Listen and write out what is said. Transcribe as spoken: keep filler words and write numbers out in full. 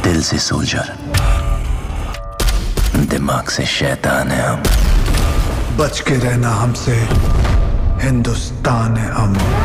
दिल से सोल्जर, दिमाग से शैतान है हम। बच के रहना हमसे, हिंदुस्तान है हम।